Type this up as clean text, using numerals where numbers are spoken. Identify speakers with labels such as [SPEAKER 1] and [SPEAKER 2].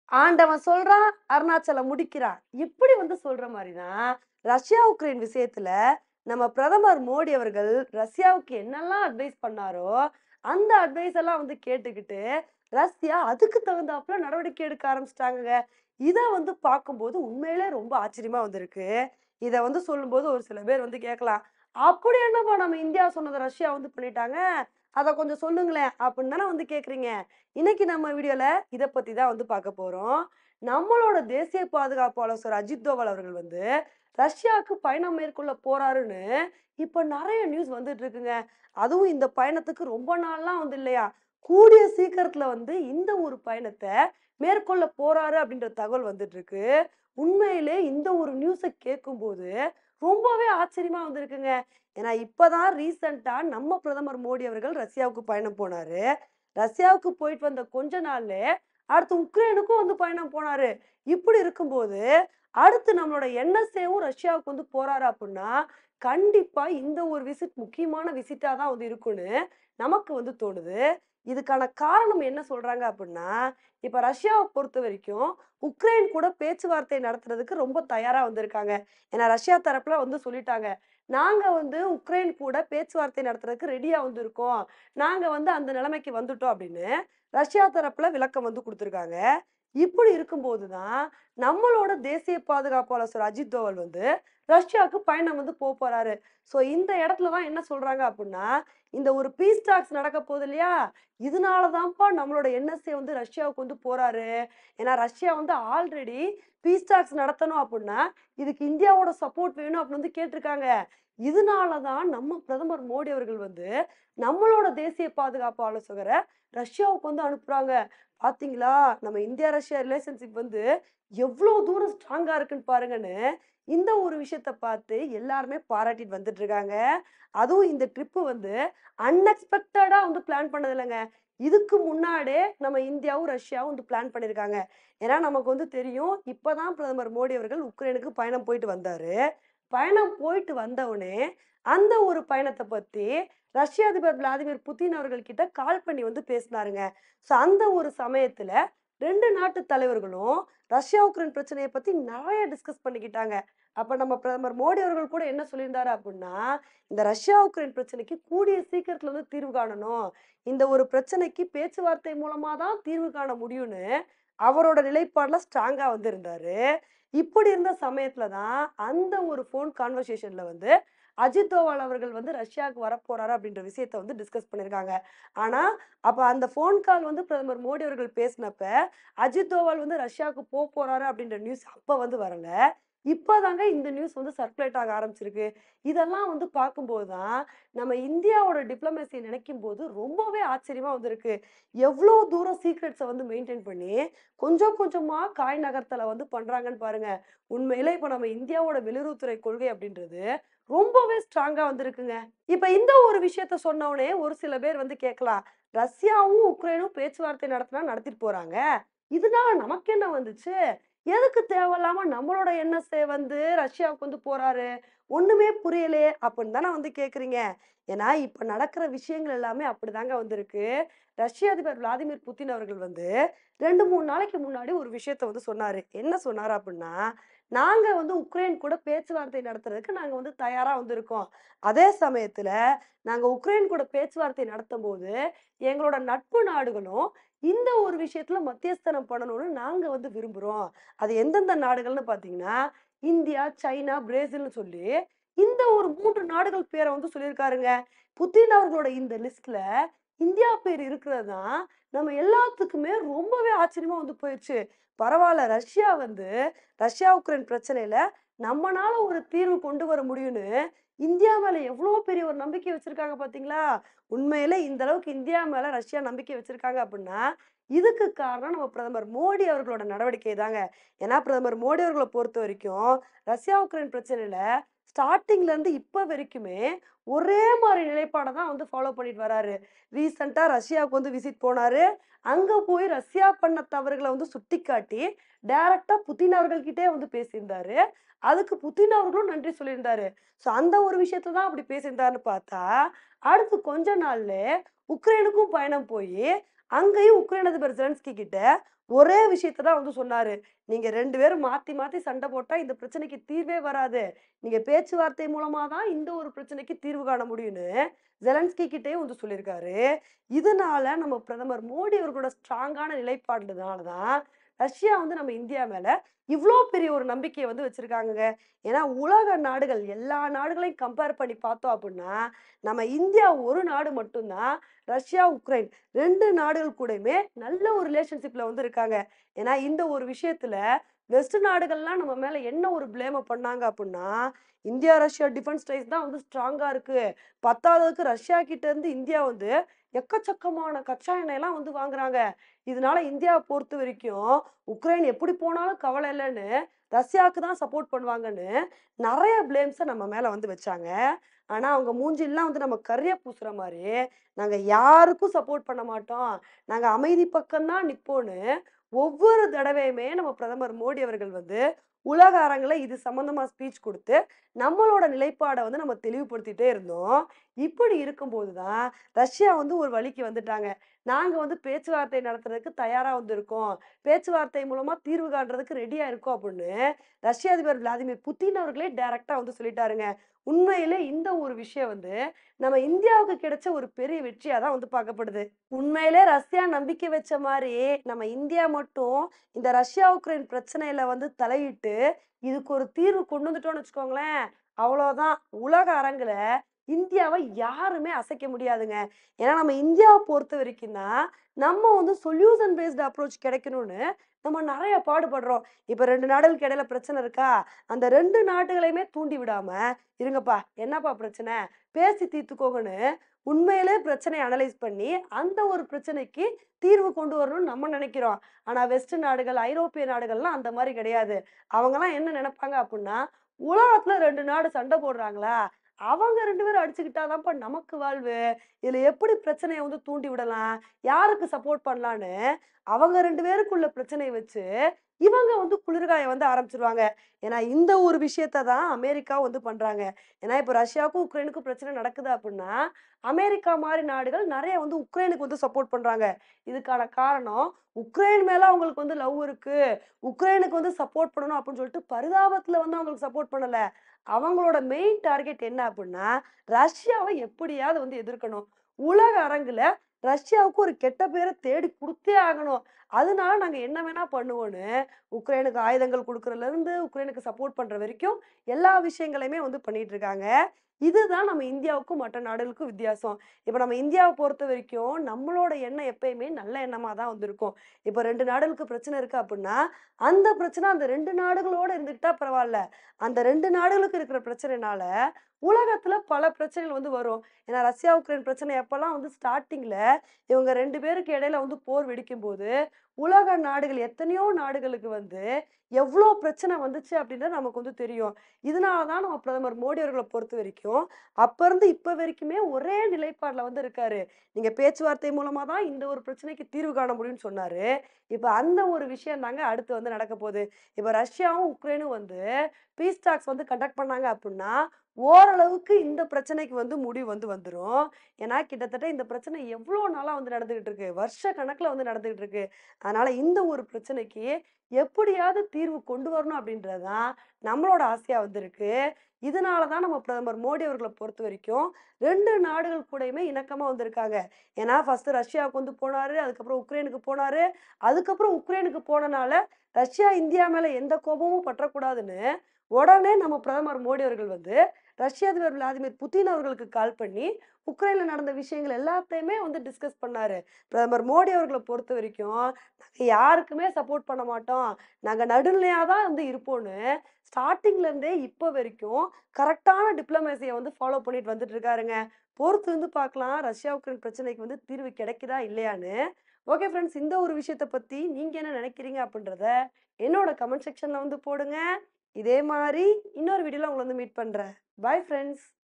[SPEAKER 1] ஆண்டவன் சொல்றான், அருணாச்சலம் முடிக்கிறான். இப்படி சொல்ற மாரினா, ரஷ்யா, உக்ரைன் விஷயத்துல நம்ம பிரதமர் மோடி அவர்கள் ரஷ்யாவுக்கு என்னெல்லாம் அட்வைஸ் பண்ணாரோ, அந்த அட்வைஸ் எல்லாம் கேட்டுக்கிட்டு, ரஷ்யா அதுக்கு தகுந்தாப்புல நடவடிக்கை எடுக்க ஆரம்பிச்சுட்டாங்கங்க. இத பார்க்கும்போது உண்மையிலே ரொம்ப ஆச்சரியமா இருக்கு. இத சொல்லும்போது ஒரு சில பேர் கேட்கலாம். "அப்படி என்னப்பா நம்ம இந்தியா சொன்னத ரஷ்யா பண்ணிட்டாங்க? அத கொஞ்சம் சொல்லுங்களேன்" அப்படின்னு தானே கேட்கிறீங்க. இன்னைக்கு நம்ம வீடியோல இத பத்தி தான் பார்க்க போறோம். நம்மளோட தேசிய பாதுகாப்பு ஆலோசகர் அஜித் தோவல் அவர்கள் ரஷ்யாவுக்கு பயணம் மேற்கொள்ள போறாருன்னு இப்ப நெறைய நியூஸ் வந்துட்டு இருக்குங்க. அதுவும் இந்த பயணத்துக்கு ரொம்ப நாள்லாம் இல்லையா. கூடிய சீக்கிரத்துல இந்த ஒரு பயணத்த மேற்கொள்ள போறாரு அப்படின்ற தகவல் வந்துட்டு இருக்கு. உண்மையிலே இந்த ஒரு நியூஸ கேட்கும்போது ரொம்பவே ஆச்சரியமா இருக்குங்க. ஏன்னா இப்பதான் ரீசென்ட்டா நம்ம பிரதமர் மோடி அவர்கள் ரஷ்யாவுக்கு பயணம் போனாரு. ரஷ்யாவுக்கு போயிட்டு வந்த கொஞ்ச நாள்லயே, அடுத்து உக்ரைனுக்கும் பயணம் போனாரு. இப்படி இருக்கும்போது, அடுத்து நம்மளோட என்எஸ்ஏவும் ரஷ்யாவுக்கு போறாரு அப்புட்ன்னா, கண்டிப்பா இந்த ஒரு விசிட் முக்கியமான விசிட்டா தான் இருக்கும்னு நமக்கு தோணுது. இதுக்கான காரணம் என்ன சொல்றாங்க அப்புட்ன்னா, இப்ப ரஷ்யாவ பொறுத்தவரைக்கும், உக்ரைன் கூட பேச்சுவார்த்தை நடத்துறதுக்கு ரொம்ப தயாரா வந்திருக்காங்க. ஏன்னா ரஷ்யா தரப்புல சொல்லிட்டாங்க. நாங்க உக்ரைன் கூட பேச்சுவார்த்தை நடத்துறதுக்கு ரெடியா இருக்கோம். நாங்க அந்த நிலைமைக்கு வந்துட்டோம் அப்படின்னு ரஷ்யா தரப்புல விளக்கம் குடுத்துருக்காங்க. இப்படி இருக்கும்போது தான் நம்மளோட தேசிய பாதுகாப்பு ஆலோசகர் அஜித் தோவல் ரஷ்யாவுக்கு பயணம் போறாரு. ஸோ இந்த இடத்துல தான் என்ன சொல்றாங்க அப்படின்னா, இந்த ஒரு பீஸ் டாக்ஸ் நடக்க போகுது இல்லையா? இதனால தான்ப்பா நம்மளோட என்எஸ்ஏ ரஷ்யாவுக்கு போறாரு. ஏன்னா ரஷ்யா ஆல்ரெடி பீஸ் டாக்ஸ் நடத்தணும் அப்படின்னா, இதுக்கு இந்தியாவோட சப்போர்ட் வேணும் அப்படின்னு கேட்டிருக்காங்க. இதனால தான் நம்ம பிரதமர் மோடி அவர்கள் நம்மளோட தேசிய பாதுகாப்பு ஆலோசகர ரஷ்யாவுக்கு அனுப்புறாங்க. பார்த்தீங்களா? நம்ம இந்தியா, ரஷ்யா ரிலேஷன்ஷிப் எவ்ளோ தூரம் ஸ்ட்ராங்கா இருக்குன்னு பாருங்கன்னு, இந்த ஒரு விஷயத்த பார்த்து எல்லாருமே பாராட்டிட்டு வந்துட்டு இருக்காங்க. அதுவும் இந்த ட்ரிப் அன்எக்ஸ்பெக்டடா பிளான் பண்ணது இல்லங்க. இதுக்கு முன்னாடியே நம்ம இந்தியாவும், ரஷ்யாவும் பிளான் பண்ணியிருக்காங்க. ஏன்னா நமக்கு தெரியும். இப்பதான் பிரதமர் மோடி அவர்கள் உக்ரைனுக்கு பயணம் போயிட்டு வந்தாரு. பயணம் போயிட்டு வந்தவுனே, அந்த ஒரு பயணத்த பத்தி ரஷ்ய அதிபர் விளாடிமிர் புட்டின் அவர்கள் கிட்ட கால் பண்ணி பேசினாருங்க. ஸோ அந்த ஒரு சமயத்துல 2 நாட்டு தலைவர்களும் ரஷ்யா, உக்ரைன் பிரச்சனைய பத்தி நெறைய டிஸ்கஸ் பண்ணிக்கிட்டாங்க. அப்ப நம்ம பிரதமர் மோடி அவர்கள் கூட என்ன சொல்லியிருந்தாரு அப்புட்ன்னா, இந்த ரஷ்யா, உக்ரைன் பிரச்சனைக்கு கூடிய சீக்கிரத்துல தீர்வு காணணும். இந்த ஒரு பிரச்சனைக்கு பேச்சுவார்த்தை மூலமா தான் தீர்வு காண முடியும்னு அவரோட நிலைப்பாடுல ஸ்ட்ராங்கா இருந்தாரு. இப்படி இருந்த சமயத்துல தான் அந்த ஒரு ஃபோன் கான்வர்சேஷன்ல அஜித் தோவல் அவர்கள் ரஷ்யாவுக்கு வரப்போறாரு அப்படின்ற விஷயத்த டிஸ்கஸ் பண்ணியிருக்காங்க. ஆனா, அப்ப அந்த ஃபோன் கால் பிரதமர் மோடி அவர்கள் பேசினப்ப, அஜித் தோவல் ரஷ்யாவுக்கு போறாரு அப்படின்ற நியூஸ் அப்ப வரல. இப்பதாங்க இந்த நியூஸ் சர்க்குலேட் ஆக ஆரம்பிச்சிருக்கு. இதெல்லாம் பார்க்கும்போது தான், நம்ம இந்தியாவோட டிப்ளமேசிய நினைக்கும்போது ரொம்பவே ஆச்சரியமா இருக்கு. எவ்ளோ தூரம் சீக்ரெட்ஸ மெயின்டெயின் பண்ணி, கொஞ்சம் கொஞ்சமா காய் நகர்த்தல பண்றாங்கன்னு பாருங்க. உண்மையிலே இப்ப நம்ம இந்தியாவோட வெளியுறவுத்துறை கொள்கை அப்படின்றது ரொம்பவே ஸ்ட்ராங்கா வந்திருக்குங்க. இப்ப இந்த ஒரு விஷயத்த சொன்னவுனே ஒரு சில பேர் கேட்கலாம். ரஷ்யாவும், உக்ரைனும் பேச்சுவார்த்தை நடத்தினா நடத்திட்டு போறாங்க. இதனால நமக்கு என்ன வந்துச்சு? எதுக்கு தேவையில்லாம நம்மளோட என்எஸ்ஏ ரஷ்யாவுக்கு போறாரு? ஒண்ணுமே புரியலையே! அப்படின்னு தானே கேட்கிறீங்க. ஏன்னா, இப்ப நடக்கிற விஷயங்கள் எல்லாமே அப்படிதாங்க இருக்கு. ரஷ்ய அதிபர் விளாடிமிர் புட்டின் அவர்கள் 2, 3 நாளைக்கு முன்னாடி ஒரு விஷயத்த சொன்னாரு. என்ன சொன்னாரு அப்படின்னா, நாங்க உக்ரைன் கூட பேச்சுவார்த்தை நடத்துறதுக்கு நாங்க தயாரா இருக்கோம். அதே சமயத்துல நாங்க உக்ரைன் கூட பேச்சுவார்த்தை நடத்தும்போது, எங்களோட நட்பு நாடுகளும் இந்த ஒரு விஷயத்துல மத்தியஸ்தனம் பண்ணணும்னு நாங்க விரும்புறோம். அது எந்தெந்த நாடுகள்னு பார்த்தீங்கன்னா, இந்தியா, சைனா, பிரேசில்னு சொல்லி இந்த ஒரு 3 நாடுகள் பேர சொல்லியிருக்காருங்க. புட்டின் அவர்களோட இந்த லிஸ்ட்ல இந்தியா பேர் இருக்கிறது தான் நம்ம எல்லாத்துக்குமே ரொம்பவே ஆச்சரியமா போயிருச்சு. பரவால்ல ரஷ்யா ரஷ்யா, உக்ரைன் பிரச்சனையில நம்மனால ஒரு தீர்வு கொண்டு வர முடியும்னு இந்தியா மேல எவ்ளோ பெரிய ஒரு நம்பிக்கை வச்சிருக்காங்க பார்த்தீங்களா? உண்மையிலே இந்த அளவுக்கு இந்தியா மேல ரஷ்யா நம்பிக்கை வச்சிருக்காங்க அப்டின்னா, இதுக்கு காரணம் நம்ம பிரதமர் மோடி அவர்களோட நடவடிக்கை தாங்க. ஏன்னா பிரதமர் மோடி அவர்கள பொறுத்தவரைக்கும், ரஷ்யா, உக்ரைன் பிரச்சனையில ஸ்டார்ட்டிங்ல இருந்து இப்ப வரைக்குமே ஒரே மாரி நிலைப்பாட தான் ஃபாலோ பண்ணிட்டு வராரு. ரீசென்ட்டா ரஷ்யாவுக்கு விசிட் போனாரு. அங்க போய் ரஷ்யா பண்ண தவறுகள சுட்டிக்காட்டி, டைரக்ட்டா புட்டின் அவர்கள் கிட்டயே பேசியிருந்தாரு. அதுக்கு புட்டின் அவர்களும் நன்றி சொல்லியிருந்தாரு. ஸோ அந்த ஒரு விஷயத்த தான் அப்படி பேசியிருந்தாருன்னு பார்த்தா, அடுத்து கொஞ்ச நாள்லே உக்ரைனுக்கும் பயணம் போயி, அங்கேயும் உக்ரைன் அதிபர் ஜெலன்ஸ்கி கிட்ட ஒரே விஷயத்த தான் வந்து சொன்னாரு. நீங்க 2 பேரும் மாத்தி மாத்தி சண்டை போட்டா இந்த பிரச்சனைக்கு தீர்வே வராது. நீங்க பேச்சுவார்த்தை மூலமா தான் இந்த ஒரு பிரச்சனைக்கு தீர்வு காண முடியும்னு ஜெலன்ஸ்கி கிட்டயும் வந்து சொல்லியிருக்காரு. இதனால நம்ம பிரதமர் மோடி அவர்களோட ஸ்ட்ராங்கான நிலைப்பாடுனால தான் ரஷ்யா வந்து நம்ம இந்தியா மேல இவ்ளோ பெரிய ஒரு நம்பிக்கைய வந்து வச்சிருக்காங்கங்க. ஏன்னா உலக நாடுகள் எல்லா நாடுகளையும் கம்பேர் பண்ணி பார்த்தோம் அப்டின்னா, நம்ம இந்தியா ஒரு நாடு மட்டும் தான் ரஷ்யா, உக்ரைன் 2 நாடுகள் கூடயுமே நல்ல ஒரு ரிலேஷன்ஷிப்ல வந்து இருக்காங்க. ஏன்னா இந்த ஒரு விஷயத்துல வெஸ்ட் நாடுகள்லாம் நம்ம மேல என்ன ஒரு ப்ளேம பண்ணாங்க அப்டின்னா, இந்தியா, ரஷ்யா டிஃபென்ஸ் டைஸ் தான் வந்து ஸ்ட்ராங்கா இருக்கு. 10வதுக்கு ரஷ்யா கிட்ட இருந்து இந்தியா வந்து எக்கச்சக்கமான கச்சா எண்ணெயெல்லாம் வந்து வாங்குறாங்க. இதனால இந்தியாவ பொறுத்தவரைக்கும், உக்ரைன் எப்படி போனாலும் கவலை இல்லன்னு, ரஷ்யாவுக்கு தான் சப்போர்ட் பண்ணுவாங்கன்னு, நெறைய ப்ளேம்ஸ நம்ம மேல வந்து வச்சாங்க. ஆனா, அவங்க மூஞ்சில்லாம் வந்து நம்ம கரிய பூசுற மாரி, நாங்க யாருக்கும் சப்போர்ட் பண்ண மாட்டோம். நாங்க அமைதி பக்கம் தான் நிப்போன்னு, ஒவ்வொரு தடவையுமே நம்ம பிரதமர் மோடி அவர்கள் வந்து, உலக அரங்குல இது சம்மந்தமா ஸ்பீச் குடுத்து, நம்மளோட நிலைப்பாட வந்து நம்ம தெளிவுபடுத்திட்டே இருந்தோம். இப்படி இருக்கும்போது தான், ரஷ்யா வந்து ஒரு வழிக்கு வந்துட்டாங்க. நாங்க வந்து பேச்சுவார்த்தை நடத்துறதுக்கு தயாரா வந்து இருக்கோம். பேச்சுவார்த்தை மூலமா தீர்வு காண்றதுக்கு ரெடியா இருக்கோம் அப்படின்னு, ரஷ்ய அதிபர் விளாடிமிர் புட்டின் அவர்களே டைரக்ட்டா வந்து சொல்லிட்டாருங்க. உண்மையிலே இந்த ஒரு விஷயம் வந்து, நம்ம இந்தியாவுக்கு கிடைச்ச ஒரு பெரிய வெற்றியா தான் வந்து பார்க்கப்படுது. உண்மையிலே ரஷ்யா நம்பிக்கை வச்ச மாரி, நம்ம இந்தியா மட்டும் இந்த ரஷ்யா, உக்ரைன் பிரச்சனையில வந்து தலையிட்டு, இதுக்கு ஒரு தீர்வு கொண்டு வந்துட்டோம்னு வச்சுக்கோங்களேன், அவ்வளோதான். உலக அரங்குல இந்தியாவ யாருமே அசைக்க முடியாதுங்க. ஏன்னா நம்ம இந்தியாவ பொறுத்தவரைக்கும் தான், நம்ம வந்து சொல்யூஷன் பேஸ்ட் அப்ரோச் கிடைக்கணும்னு, நம்ம நெறைய பாடுபடுறோம். இப்ப 2 நாடுகளுக்கு இடையில பிரச்சனை இருக்கா? அந்த 2 நாடுகளையுமே தூண்டி விடாம, "இருங்கப்பா, என்னப்பா பிரச்சனை? பேசி தீர்த்துக்கோங்கன்னு" உண்மையிலே பிரச்சனைய அனலைஸ் பண்ணி, அந்த ஒரு பிரச்சனைக்கு தீர்வு கொண்டு வரணும்னு நம்ம நெனைக்கிறோம். ஆனா வெஸ்ட் நாடுகள், ஐரோப்பிய நாடுகள்லாம் அந்த மாரி கிடையாது. அவங்கலாம் என்ன நெனைப்பாங்க அப்புட்ன்னா, உலகத்துல 2 நாடு சண்டை போடுறாங்களா? அவங்க 2 பேரும் அடிச்சுக்கிட்டா தான்ப்பா நமக்கு வாழ்வு. இதுல எப்படி பிரச்சனைய வந்து தூண்டி விடலாம்? யாருக்கு சப்போர்ட் பண்ணலான்னு, அவங்க 2 பேருக்குள்ள பிரச்சனைய வச்சு, இவங்க வந்து குளிர்காய வந்து ஆரம்பிச்சுருவாங்க. ஏன்னா இந்த ஒரு விஷயத்த தான் அமெரிக்காவும் வந்து பண்றாங்க. ஏன்னா இப்ப ரஷ்யாவுக்கும், உக்ரைனுக்கும் பிரச்சனை நடக்குது அப்புட்ன்னா, அமெரிக்கா மாரி நாடுகள் நெறைய வந்து உக்ரைனுக்கு வந்து சப்போர்ட் பண்றாங்க. இதுக்கான காரணம், உக்ரைன் மேல அவங்களுக்கு வந்து லவ் இருக்கு. உக்ரைனுக்கு வந்து சப்போர்ட் பண்ணணும் அப்டின்னு சொல்லிட்டு பரிதாபத்துல வந்து அவங்களுக்கு சப்போர்ட் பண்ணல. அவங்களோட மெயின் டார்கெட் என்ன அப்டின்னா, ரஷ்யாவ எப்படியாவது வந்து எதிர்க்கணும். உலக அரங்குல ரஷ்யாவுக்கு ஒரு கெட்ட பேர தேடி குடுத்தே ஆகணும். அதனால நாங்க என்ன வேணா பண்ணுவோன்னு, உக்ரைனுக்கு ஆயுதங்கள் குடுக்குறதுலருந்து, உக்ரைனுக்கு சப்போர்ட் பண்ற வரைக்கும் எல்லா விஷயங்களையுமே வந்து பண்ணிட்டு இருக்காங்க. இதுதான் நம்ம இந்தியாவுக்கும் மற்ற நாடுகளுக்கும் வித்தியாசம். இப்ப நம்ம இந்தியாவ பொறுத்தவரைக்கும், நம்மளோட எண்ணம் எப்பயுமே நல்ல எண்ணமா தான் வந்து இருக்கும். இப்ப 2 நாடுகளுக்கு பிரச்சனை இருக்கு அப்டின்னா, அந்த பிரச்சனை அந்த 2 நாடுகளோட இருந்துக்கிட்டா பரவால்ல. அந்த 2 நாடுகளுக்கு இருக்கிற பிரச்சனைனால, உலகத்துல பல பிரச்சனைகள் வந்து வரும். ஏன்னா ரஷ்யா, உக்ரைன் பிரச்சனை எப்பலாம் வந்து ஸ்டார்ட்டிங்ல இவங்க 2 பேருக்கு இடையில வந்து போர் வெடிக்கும்போது, உலக நாடுகள் எத்தனையோ நாடுகளுக்கு வந்து எவ்ளோ பிரச்சனை வந்துச்சு அப்டின்றது நமக்கு வந்து தெரியும். இதனால தான் நம்ம பிரதமர் மோடி அவர்கள பொறுத்தவரைக்கும், அப்ப இருந்து இப்ப வரைக்குமே ஒரே நிலைப்பாடுல வந்து இருக்காரு. நீங்க பேச்சுவார்த்தை மூலமா தான் இந்த ஒரு பிரச்சனைக்கு தீர்வு காண முடியும்னு சொன்னாரு. இப்ப அந்த ஒரு விஷயம் தாங்க அடுத்து வந்து நடக்க போது. இப்ப ரஷ்யாவும், உக்ரைனும் வந்து பீஸ் டாக்ஸ் வந்து கண்டக்ட் பண்ணாங்க அப்புட்ன்னா, ஓரளவுக்கு இந்த பிரச்சனைக்கு வந்து முடிவு வந்து வந்துரும். ஏன்னா கிட்டத்தட்ட இந்த பிரச்சனை எவ்ளோ நாளா வந்து நடந்துகிட்டு இருக்கு. வருஷ கணக்குல வந்து நடந்துகிட்டு இருக்கு. அதனால இந்த ஒரு பிரச்சனைக்கு எப்படியாவது தீர்வு கொண்டு வரணும் அப்படின்றது தான் நம்மளோட ஆசையா வந்து இருக்கு. இதனால தான் நம்ம பிரதமர் மோடி அவர்கள பொறுத்தவரைக்கும் 2 நாடுகள் கூடயுமே இணக்கமா வந்திருக்காங்க. ஏன்னா ஃபர்ஸ்ட்டு ரஷ்யாவுக்கு வந்து போனாரு. அதுக்கப்புறம் உக்ரைனுக்கு போனாரு. அதுக்கப்புறம் உக்ரைனுக்கு போனனால, ரஷ்யா இந்தியா மேல எந்த கோபமும் பற்றக்கூடாதுன்னு, உடனே நம்ம பிரதமர் மோடி அவர்கள் வந்து, ரஷ்ய அதிபர் விளாடிமிர் புட்டின் அவர்களுக்கு கால் பண்ணி, உக்ரைன்ல நடந்த விஷயங்கள் எல்லாத்தையுமே வந்து டிஸ்கஸ் பண்ணாரு. பிரதமர் மோடி அவர்கள பொறுத்தவரைக்கும், நாங்க யாருக்குமே சப்போர்ட் பண்ண மாட்டோம். நாங்க நடுநிலையா தான் வந்து இருப்போம்ன்னு, ஸ்டார்ட்டிங்ல இருந்தே இப்ப வரைக்கும் கரெக்ட்டான டிப்ளமேசிய வந்து ஃபாலோ பண்ணிட்டு வந்துட்டு இருக்காருங்க. பொறுத்து வந்து பார்க்கலாம். ரஷ்யா, உக்ரைன் பிரச்சனைக்கு வந்து தீர்வு கிடைக்குதா இல்லையான்னு. Okay friends. இந்த ஒரு விஷயத்த பத்தி நீங்க என்ன நினைக்கிறீங்க அப்படின்றத என்னோட கமெண்ட் செக்ஷன்ல வந்து போடுங்க. இதே மாரி இன்னொரு வீடியோல உங்கள வந்து மீட் பண்றேன். Bye friends.